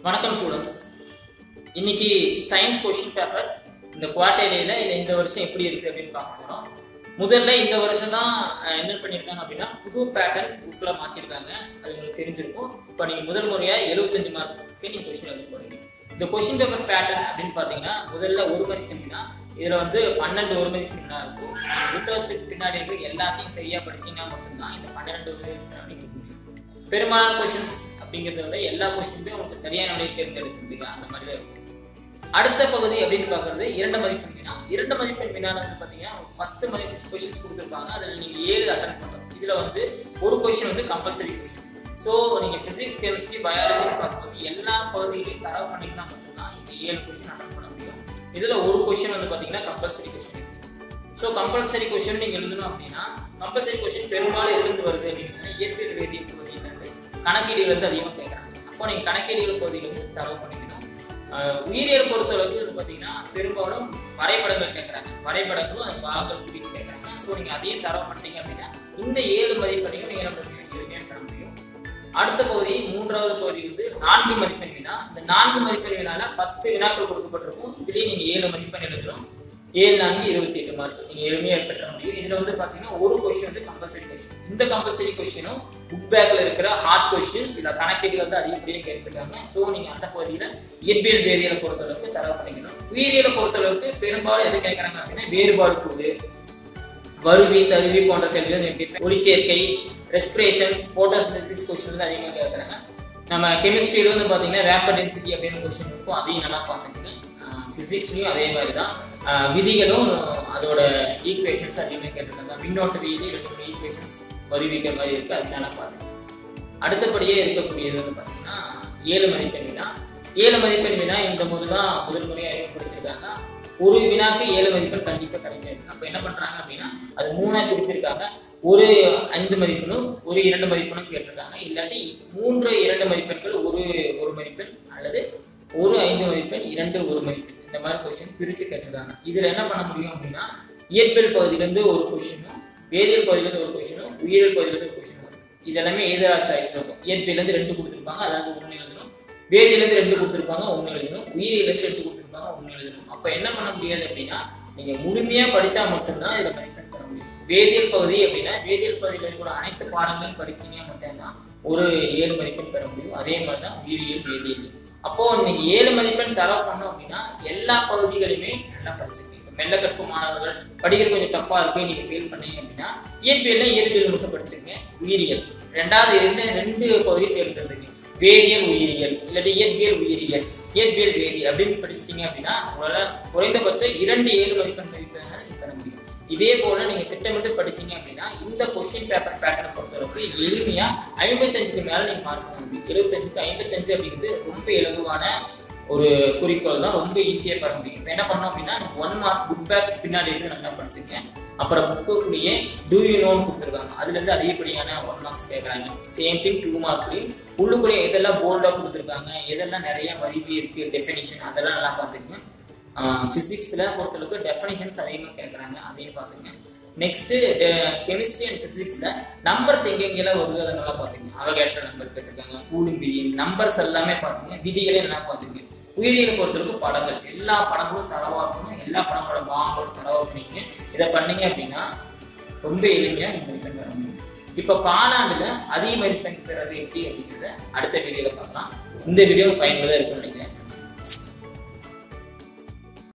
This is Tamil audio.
வணக்கம் ஸ்டூடெண்ட்ஸ். இன்னைக்கு சயின்ஸ் கொஸ்டின் பேப்பர் இந்த குவார்டர்லியில் இல்லை இந்த வருஷம் எப்படி இருக்குது அப்படின்னு பார்க்க போகிறோம். முதல்ல இந்த வருஷம் தான் என்ன பண்ணியிருக்காங்க அப்படின்னா புது பேட்டர்ன் புக்கில் மாற்றிருக்காங்க. அது உங்களுக்கு தெரிஞ்சிருக்கும். இப்போ நீங்கள் முதல் முறையாக 75 மார்க்கு நீங்கள் கொஸ்டின் எழுத போகிறீங்க. இந்த கொஸ்டின் பேப்பர் பேட்டர்ன் அப்படின்னு பார்த்தீங்கன்னா முதல்ல ஒரு மதிப்பெண்னா இதில் 12 ஒரு மதிப்பெண்ணா இருக்கும். புத்தகத்துக்கு பின்னாடி இருக்கிற எல்லாத்தையும் சரியாக படிச்சீங்கன்னா மட்டும்தான் இந்த 12 ஒரு மதிப்பெண் பெரும்பாலான கொஸ்டின்ஸ் அப்படிங்கிறத விட எல்லா கொஸ்டினுமே உங்களுக்கு சரியான விடையை தேர்ந்தெடுத்துருந்தீங்க. அந்த மாதிரி தான் இருக்கும். அடுத்த பகுதி அப்படின்னு பார்க்கறது 2 மதிப்பெண் வினா. 2 மதிப்பெண் வினா வந்து பார்த்தீங்கன்னா 10 கொஸ்டின்ஸ் கொடுத்துருப்பாங்க. அதில் நீங்கள் 7 அட்டன் பண்ணுறோம். இதில் ஒரு கொஸ்டின் கம்பல்சரி கொஸ்டின். ஸோ நீங்கள் ஃபிசிக்ஸ், கெமிஸ்ட்ரி, பயாலஜின்னு பார்க்கும்போது எல்லா பகுதியிலையும் தரவு பண்ணிங்கன்னா மட்டும்தான் இந்த 7 கொஸ்டின் அட்டன் பண்ண முடியும். இதில் ஒரு கொஸ்டின் பார்த்தீங்கன்னா compulsory question. So compulsory question நீங்கள் எழுதணும் அப்படின்னா கம்பல்சரி கொஸ்டின் பெரும்பாலும் எதிர்ந்து வருது அப்படின்னா இயற்பியல் வேதியியல் பகுதியில் கணக்கீடுகள் அதிகமாக கேட்குறாங்க. அப்போ நீங்கள் கணக்கீடுகள் பகுதியில் தரவு பண்ணிக்கணும். உயிரியல் பொறுத்தளவுக்கு பார்த்தீங்கன்னா பெரும்பாலும் வரைபடங்கள் கேட்குறாங்க. வரைபடங்களும் அந்த பாகங்கள் குறித்து கேட்குறாங்க. ஸோ நீங்கள் அதையும் தரவு பண்ணிட்டீங்க அப்படின்னா இந்த 7 மதிப்பெண்ணையும் நீங்கள் என்ன பண்ணுவீங்க பண்ண முடியும். அடுத்த பகுதி 3வது பகுதி 4 மதிப்பெண் வினா. இந்த 4 மதிப்பெண் வினால 10 வினாக்கள் கொடுக்கப்பட்டிருக்கும். இதுலேயே நீங்கள் 7 மதிப்பெண் எழுதணும். 7 4 28 மார்க் நீங்கள் எளிமையாக பெற்ற முடியும். இதில் பார்த்தீங்கன்னா ஒரு கொஸ்டின் கம்பல்சரி கொஸ்டின். இந்த கம்பல்சரி கொஸ்டினும் புக் பேக்கில் இருக்கிற ஹார்ட் கொஸ்டின்ஸ் இல்லை கணக்கீடுகள் அதிகப்படியாக கேட்டிருக்காங்க. ஸோ நீங்கள் அந்த பகுதியில் இயற்பியல் வேதியியலை பொறுத்தளவுக்கு தரவு பண்ணிக்கணும். உயிரியலை பொறுத்தளவுக்கு பெரும்பாலும் எது கேட்குறாங்க அப்படின்னா வேறுபாடு கூறு, வருவி, தருவி போன்ற கேள்விகள், ஒளிச்சேர்க்கை, ரெஸ்பிரேஷன், போட்டோசிந்தசிஸ் கொஸ்டின் அதிகமாக கேட்குறாங்க. நம்ம கெமிஸ்ட்ரியில் பார்த்தீங்கன்னா வேப்பர் டென்சிட்டி அப்படின்னு கொஸ்டின் இருக்கும். அதையும் நல்லா பார்த்துக்கணும். ஃபிசிக்ஸ்லையும் அதே மாதிரி தான் விதிகளும் அதோட ஈக்குவேஷன்ஸ் அதிகமாக கேட்டிருக்காங்க. மின்னோட்ட விதி 2 ஈக்குவேஷன்ஸ் வருவிக்கிற மாதிரி இருக்குது. அதனால பார்த்துக்கணும். அடுத்தபடியே இருக்கக்கூடியது பார்த்தீங்கன்னா 7 மதிப்பெண் வினா. 7 மதிப்பெண் வினா இந்த தான் முதல் முறையை அறிமுகப்படுத்திருக்காங்க. ஒரு வினாக்கு 7 மதிப்பெண் கண்டிப்பாக கிடைக்காது. அப்போ என்ன பண்ணுறாங்க அப்படின்னா அது 3ஆக பிரிச்சிருக்காங்க. ஒரு 5 மதிப்பெண்ணும் ஒரு 2 மதிப்பெண்ணும் கேட்டிருக்காங்க. இல்லாட்டி 3 2 மதிப்பெண்கள் ஒரு மதிப்பெண் அல்லது ஒரு 5 மதிப்பெண் 2 ஒரு மதிப்பெண் இந்த மாதிரி கொஸ்டின் பிரித்து கேட்டிருக்காங்க. இதில் என்ன பண்ண முடியும் அப்படின்னா இயற்பியல் பகுதியிலேருந்து ஒரு கொஸ்டினும், வேதியியல் பகுதியிலேருந்து ஒரு கொஸ்டினும், உயிரியல் பகுதியிலேருந்து ஒரு கொஸ்டினும் வரும். இதெல்லாமே எதிராக சாய்ஸில் இருக்கும். இயற்பியலேருந்து 2 கொடுத்துருப்பாங்க, அதாவது 1 எழுதணும். வேதியிலேருந்து 2 கொடுத்துருப்பாங்க, 1 எழுதணும். உயிரியலேருந்து 2 கொடுத்துருப்பாங்க, 1 எழுதணும். அப்போ என்ன பண்ண முடியாது அப்படின்னா நீங்கள் முழுமையாக படித்தா மட்டும்தான் இதில் மதிப்பெண் பெற முடியும். வேதியியல் பகுதி அப்படின்னா வேதியியல் பகுதியில் கூட அனைத்து பாடங்களும் படித்தீங்க மட்டும்தான் ஒரு 7 மதிப்பெண் பெற முடியும். அதே மாதிரி தான் உயிரியல், வேதியியல். அப்போ நீங்க 7 மதிப்பெண் தரவு பண்ணோம் அப்படின்னா எல்லா பகுதிகளையுமே நல்லா படிச்சிருக்கீங்க. மெல்ல கற்பு மாணவர்கள் படிக்கிறது கொஞ்சம் டஃபா இருக்கு, நீங்க ஃபெயில் பண்ணீங்க அப்படின்னா இயற்பியல் மட்டும் படிச்சிருங்க. உயிரியல் 2 பகுதியை தேர்ந்தெடுங்க. வேதியியல் உயிரியல் இல்லாட்டி இயற்பியல் உயிரியல், இயற்பியல் வேதியியல் அப்படின்னு படிச்சிட்டீங்க அப்படின்னா உங்களால குறைந்தபட்சம் 2 7 மதிப்பெண் நீங்க பெற முடியும். இதே போல நீங்க திட்டமிட்டு படிச்சீங்க அப்படின்னா இந்த கொஸ்டின் பேப்பர் பேட்டர்னை பொறுத்தளவுக்கு எளிமையா 55க்கு மேல நீங்க மார்க் பண்ண முடியும். 75க்கு 55 அப்படிங்கிறது ரொம்ப இலகுவான ஒரு குறிக்கோள் தான். ரொம்ப ஈஸியா பெற முடியும். இப்போ என்ன பண்ணோம் அப்படின்னா 1 மார்க் புக் பேக் பின்னாடி இருந்து நல்லா படிச்சிருக்கேன். அப்புறம் புக்குக்குள்ளேயே டூ யூ நோன்னு கொடுத்துருக்காங்க. அதுல இருந்து அதிகப்படியான 1 மார்க்ஸ் கேட்கறாங்க. சேம் திங் 2 மார்க்லையும் உள்ளுக்குள்ளே எதெல்லாம் போல்டா கொடுத்துருக்காங்க, எதெல்லாம் நிறைய வரிவி இருக்கு, டெஃபினிஷன் அதெல்லாம் நல்லா பார்த்துக்கங்க. ஃபிசிக்ஸில் பொறுத்தளவுக்கு டெஃபினிஷன்ஸ் அதிகமாக கேட்குறாங்க, அதையும் பார்த்துங்க. நெக்ஸ்ட்டு கெமிஸ்ட்ரி அண்ட் ஃபிசிக்ஸில் நம்பர்ஸ் எங்கெங்கெல்லாம் வருது அதை நல்லா பார்த்துங்க. அவகேட்ரோ நம்பர் கேட்டிருக்காங்க, கூலும் விதி நம்பர்ஸ் எல்லாமே பார்த்துங்க. விதிகளையும் நல்லா பார்த்துங்க. உயிரியலை பொறுத்தளவுக்கு படங்கள், எல்லா படங்களும் தரவாக இருக்கணும். எல்லா படங்களோட பாங்களோட தரவாக பண்ணிங்க. இதை பண்ணீங்க அப்படின்னா ரொம்ப எளிமையாக நீங்கள் மதிப்பெண் பெற முடியும். இப்போ காலாண்டில் அதிக மதிப்பெண் பெறது எப்படி அப்படிங்கிறத அடுத்த வீடியோவில் பார்க்கலாம். இந்த வீடியோ பயனுள்ளதாக இருக்கும்.